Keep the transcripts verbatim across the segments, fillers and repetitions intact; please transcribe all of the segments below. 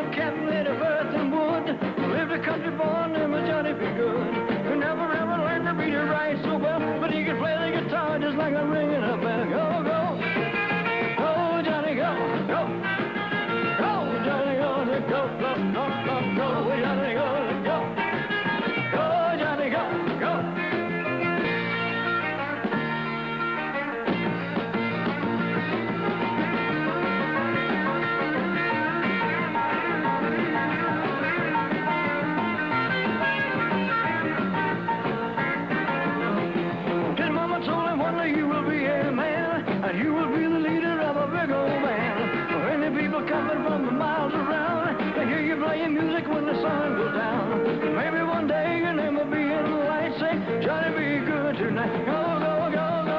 old captain made of earth and wood. Lived a country born named Johnny B. Good. Who never ever learned to read or write so well, but he could play the guitar just like a ringing a bell. Go, go. Go, Johnny, go, go. Go, Johnny, go, go, go, go, go, go, Johnny, go, go. Go, Johnny, go, go. You will be a man, and you will be the leader of a big old band. For any people coming from miles around, they hear you playing music when the sun goes down. Maybe one day your name will be in the lights, say, Johnny, be good tonight. Go, go, go, go.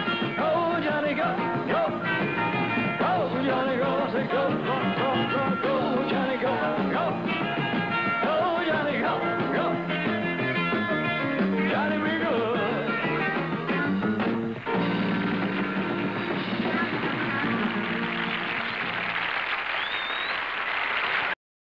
Oh, Johnny, go, go. Oh, Johnny, go, say, go, go, go, go, go.